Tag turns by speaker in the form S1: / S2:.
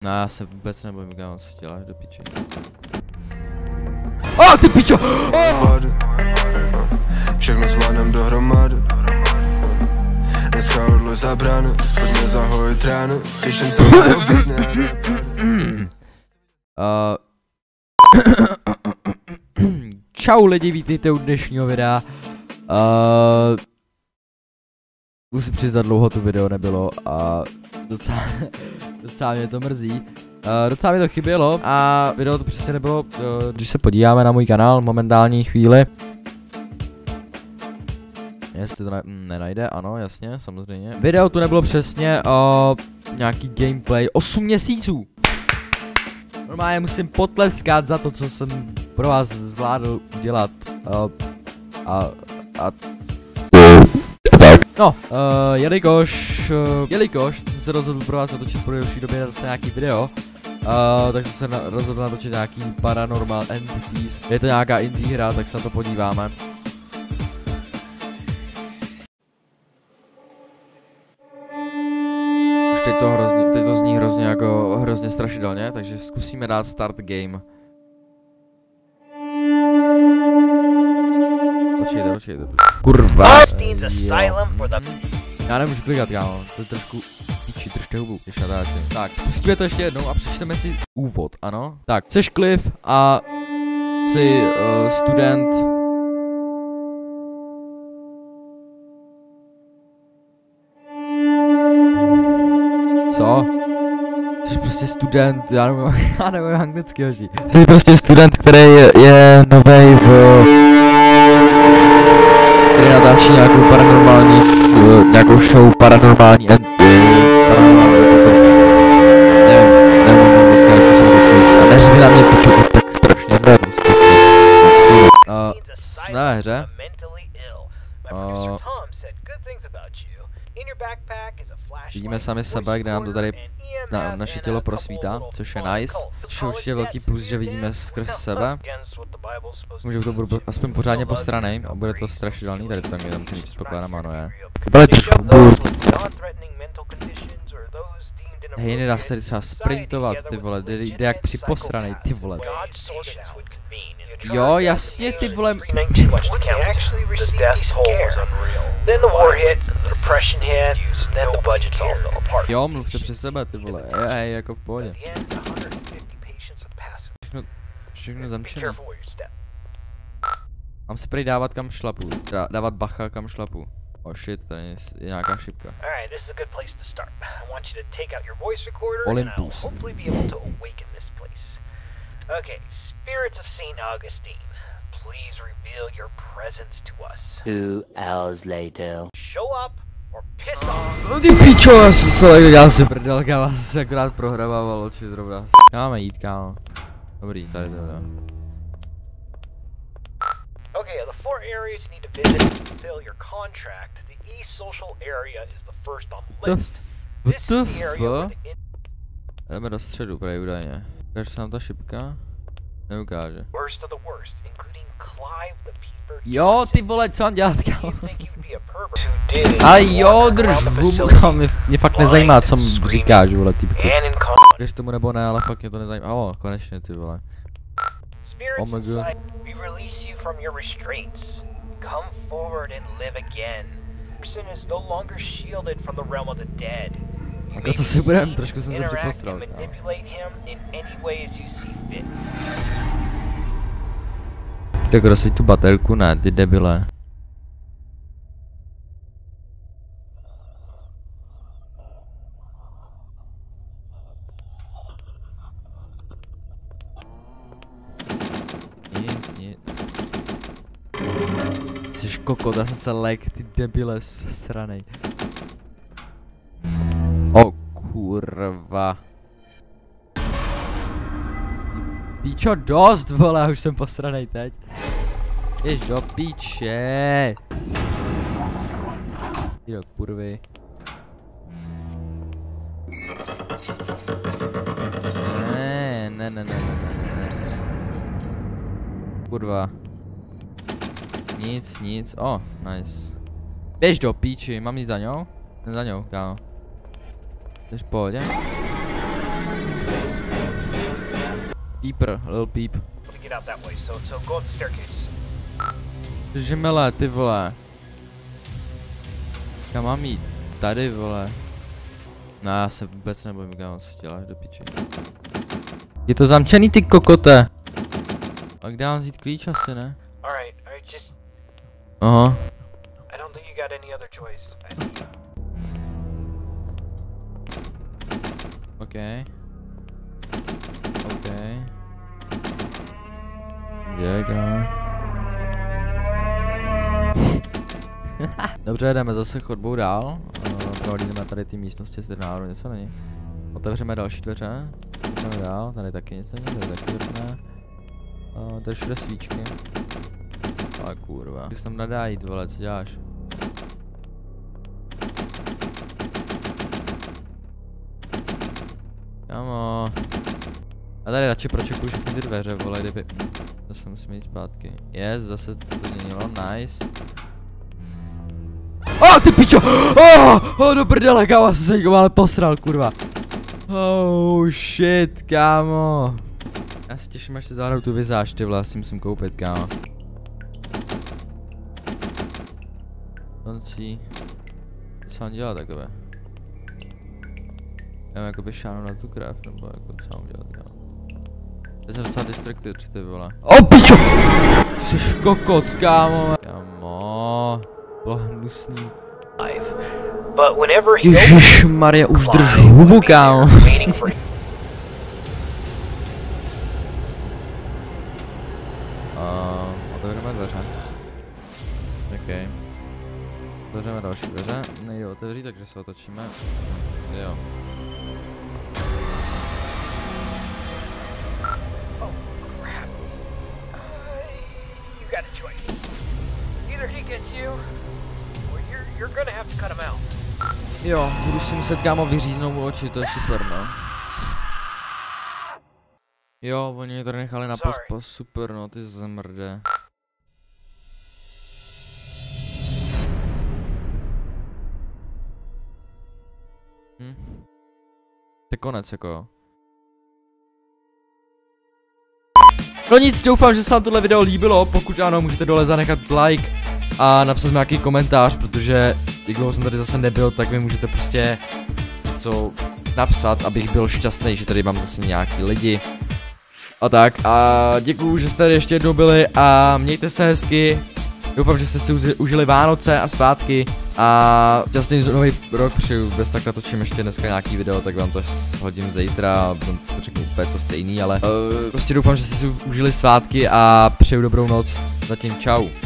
S1: No já se vůbec nebojím, kámo, co děláš do piči. Oh, ty pičo!
S2: Všechno zvládnem dohromady. Dneska odluj za bránu, pojďme zahojit ránu. Těším se na obědne.
S1: Čau lidi, vítejte u dnešního videa. Musím přiznat, dlouho tu video nebylo a docela mě to mrzí. Docela mi to chybělo a video to přesně nebylo, když se podíváme na můj kanál momentální chvíli. Jestli to nenajde, ano, jasně, samozřejmě. Video tu nebylo přesně nějaký gameplay 8 měsíců. Normálně musím potleskat za to, co jsem pro vás zvládl udělat. No, jelikož jsem se rozhodl pro vás natočit po delší době zase nějaký video, tak jsem se rozhodl natočit nějaký Paranormal Entities. Je to nějaká indie hra, tak se na to podíváme. Už teď to zní hrozně strašidelně, takže zkusíme dát start game. Počkejte. Kurva. Já nemůžu klikat, kámo, to je trošku píči, držte hubu, když natáčím. Tak, pustíme to ještě jednou a přečteme si úvod, ano? Tak, jseš Cliff a jsi student. Co? Jsi prostě student, já nevím anglicky, hoří. Jsi prostě student, který je novej který natáčí nějakou paranormální nějakou show paranormální nevím dneska nechci se to číst a neřvi na mě pičo, to tak strašně hradu jsme ve hře. Vidíme sami sebe, kde nám to tady naše tělo prosvítá, což je nice. Což je určitě velký plus, že vidíme skrz sebe. Můžu to budu aspoň pořádně postranej a bude to strašidelný, tady to tam jenom nic předpokládám, ano je. Hej, nedá se tady třeba sprintovat, ty vole, jde jak při posranej, ty vole. Jo, jasně, ty vole. Jo, mluvte přes sebe, ty vole, hej, jako v pohodě. Všechno zamčené. Mám se prý dávat kam šlapu, dávat bacha kam šlapu. Oh shit, tady je nějaká šipka. Olympus.
S3: Spirits of St. Augustine, please reveal your presence to us.
S4: 2 hours later.
S3: Show up or piss off.
S1: No ty pičo, já si prdel, kámo, já jsem se akorát prohrabával oči zrovna. Máme jít, kámo. Dobrý, tady to je.
S3: Okay, the 4 areas you need to visit to fulfill your contract. The East Social area is the first on the list.
S1: Jdeme do středu, prej údajně. Ukáže se nám ta šipka? Neukáže. Jo, ty vole, co mám dělat, kámo? Ale jo, drž hubu, kámo, mě fakt nezajímá, co říkáš, vole, typku. Věř tomu nebo ne, ale fakt mě to nezajímá. O, konečně, ty vole. Oh my god. Jako to si budem, trošku jsem se připosral. Tak rozsvíť tu baterku, ne, ty debile. Nic. Jsi kokot, já jsem se lek, ty debile sranej. O kurva. Píčo, dost, vole, už jsem posranej teď. Jež do píče. Jde do kurvy. Ne. Kurva. Nic. O, nice. Běž do píči, mám jít za ňou? Ne za ňou, kámo. Jdeš v pohodě? Peeper, Lil Peep.
S3: To get out that way, so go up the staircase.
S1: Žmele, ty vole. Kam mám jít? Tady, vole. No, já se vůbec nebojím, kámo, co děláš do piči. Je to zamčený, ty kokote. A kde mám vzít klíč asi, ne?
S3: Alright, just...
S1: Aha.
S3: I don't think you got any other choice.
S1: OK. Kde, kámo? Dobře, jdeme zase chodbou dál. Prohlídneme tady ty místnosti, zde náhodou něco není. Otevřeme další dveře. Jdeme dál, tady taky nic není, tady taky ne. Tady všude svíčky. Ale kurva. Ty jsi tam nedá jít, vole, co děláš? Kámo. A tady radši pročekuju všechny ty dveře, vole, kdyby... Zase musím jít zpátky. Yes, zase to změnilo, nice. Ty pičo! Do prdele, kámo, jsem se někoho ale posral, kurva. Oh shit, kámo. Já se těším, až se zahraju tu vizáž, ty vole, si musím koupit, kámo. Toncí. Co mám dělat takové? Já mám jakoby šánu na tu krev, nebo jako co mám dělat, kámo. Já jsem docela distracted, ty vole. Pičo! Jsi kokot, kámo. Kámo. Bylo hnusný. Ježišmarja, už drž hubu, kámo. Otevřeme dveře. OK. Otevřeme další dveře. Nejde otevřít, takže se otočíme. Jo. Jo, budu si muset, kámo, vyříznout mu oči, to je super, no. Jo, oni mě tady nechali na pospas, super, no, ty zmrde. To je konec, jako jo. No nic, doufám, že se vám tohle video líbilo, pokud ano, můžete dole zanechat like a napsat mi nějaký komentář, protože jak dlouho jsem tady zase nebyl, tak mi můžete prostě něco napsat, abych byl šťastný, že tady mám zase nějaký lidi. A tak, a děkuju, že jste tady ještě jednou byli a mějte se hezky. Doufám, že jste si užili Vánoce a svátky a šťastný nový rok přeju, bez tak natočím ještě dneska nějaký video, tak vám to hodím zítra a to řeknu úplně to stejný, ale prostě doufám, že jste si užili svátky a přeju dobrou noc. Zatím čau.